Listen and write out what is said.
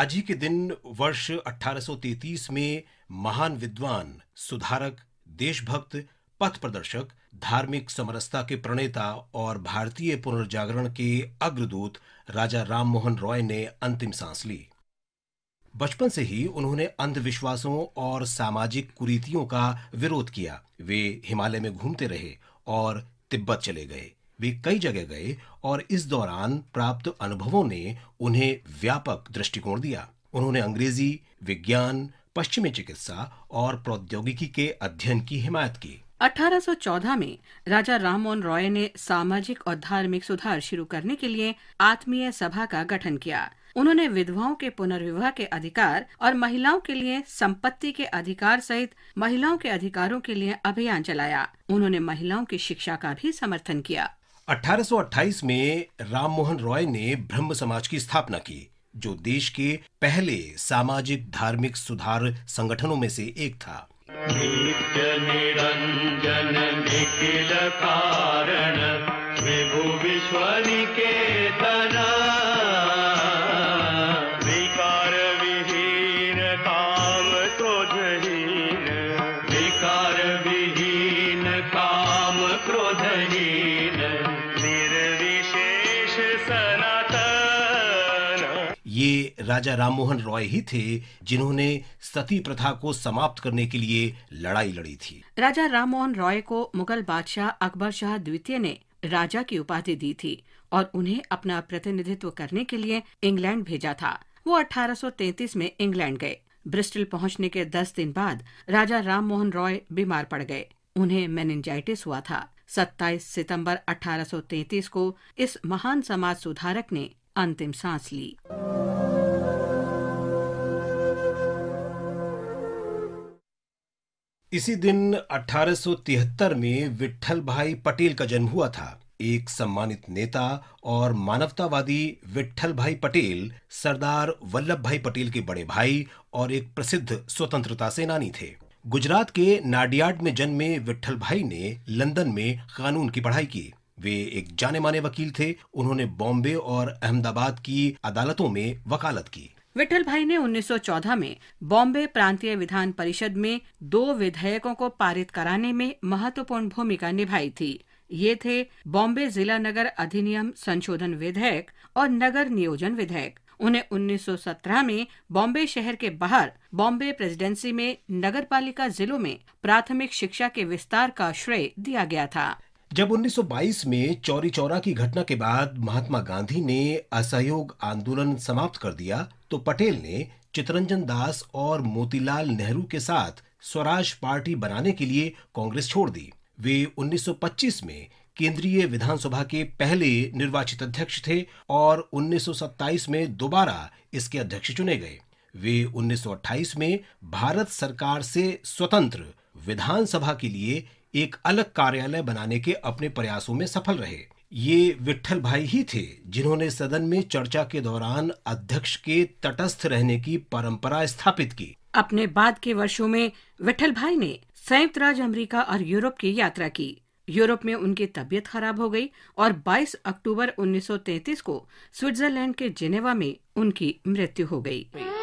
आज ही के दिन वर्ष 1833 में महान विद्वान, सुधारक, देशभक्त, पथ प्रदर्शक, धार्मिक समरसता के प्रणेता और भारतीय पुनर्जागरण के अग्रदूत राजा राममोहन रॉय ने अंतिम सांस ली। बचपन से ही उन्होंने अंधविश्वासों और सामाजिक कुरीतियों का विरोध किया। वे हिमालय में घूमते रहे और तिब्बत चले गए। वे कई जगह गए और इस दौरान प्राप्त अनुभवों ने उन्हें व्यापक दृष्टिकोण दिया। उन्होंने अंग्रेजी, विज्ञान, पश्चिमी चिकित्सा और प्रौद्योगिकी के अध्ययन की हिमायत की। 1814 में राजा राममोहन रॉय ने सामाजिक और धार्मिक सुधार शुरू करने के लिए आत्मीय सभा का गठन किया। उन्होंने विधवाओं के पुनर्विवाह के अधिकार और महिलाओं के लिए संपत्ति के अधिकार सहित महिलाओं के अधिकारों के लिए अभियान चलाया। उन्होंने महिलाओं की शिक्षा का भी समर्थन किया। 1828 में राममोहन रॉय ने ब्रह्म समाज की स्थापना की, जो देश के पहले सामाजिक धार्मिक सुधार संगठनों में से एक था। नित्य निरंजन निखिल कारण विभु विश्व निकेतन विकार विहीन काम क्रोधहीन विकार विहीन काम क्रोधहीन निर्विशेष सनातन। ये राजा राममोहन रॉय ही थे जिन्होंने सती प्रथा को समाप्त करने के लिए लड़ाई लड़ी थी। राजा राममोहन रॉय को मुगल बादशाह अकबर शाह द्वितीय ने राजा की उपाधि दी थी और उन्हें अपना प्रतिनिधित्व करने के लिए इंग्लैंड भेजा था। वो 1833 में इंग्लैंड गए। ब्रिस्टल पहुंचने के 10 दिन बाद राजा राममोहन रॉय बीमार पड़ गए। उन्हें मेनिंजाइटिस हुआ था। 27 सितंबर 1833 को इस महान समाज सुधारक ने अंतिम सांस ली। इसी दिन 1873 में विट्ठल भाई पटेल का जन्म हुआ था। एक सम्मानित नेता और मानवतावादी विट्ठल भाई पटेल सरदार वल्लभ भाई पटेल के बड़े भाई और एक प्रसिद्ध स्वतंत्रता सेनानी थे। गुजरात के नाडियाड में जन्मे विट्ठल भाई ने लंदन में कानून की पढ़ाई की। वे एक जाने माने वकील थे। उन्होंने बॉम्बे और अहमदाबाद की अदालतों में वकालत की। विट्ठल भाई ने 1914 में बॉम्बे प्रांतीय विधान परिषद में 2 विधेयकों को पारित कराने में महत्वपूर्ण भूमिका निभाई थी। ये थे बॉम्बे जिला नगर अधिनियम संशोधन विधेयक और नगर नियोजन विधेयक। उन्हें 1917 में बॉम्बे शहर के बाहर बॉम्बे प्रेसिडेंसी में नगरपालिका जिलों में प्राथमिक शिक्षा के विस्तार का श्रेय दिया गया था। जब 1922 में चौरी चौरा की घटना के बाद महात्मा गांधी ने असहयोग आंदोलन समाप्त कर दिया, तो पटेल ने चितरंजन दास और मोतीलाल नेहरू के साथ स्वराज पार्टी बनाने के लिए कांग्रेस छोड़ दी। वे 1925 में केंद्रीय विधानसभा के पहले निर्वाचित अध्यक्ष थे और 1927 में दोबारा इसके अध्यक्ष चुने गए। वे 1928 में भारत सरकार से स्वतंत्र विधानसभा के लिए एक अलग कार्यालय बनाने के अपने प्रयासों में सफल रहे। ये विट्ठल भाई ही थे जिन्होंने सदन में चर्चा के दौरान अध्यक्ष के तटस्थ रहने की परंपरा स्थापित की। अपने बाद के वर्षों में विट्ठल भाई ने संयुक्त राज्य अमेरिका और यूरोप की यात्रा की। यूरोप में उनकी तबीयत खराब हो गई और 22 अक्टूबर 1933 को स्विट्जरलैंड के जेनेवा में उनकी मृत्यु हो गई।